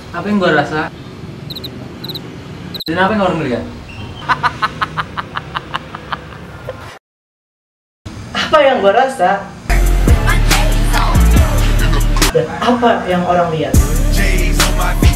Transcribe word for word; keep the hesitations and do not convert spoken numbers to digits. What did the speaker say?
Apa yang gue rasa? Dan apa yang orang lihat? Apa yang gue rasa? Dan apa yang orang lihat?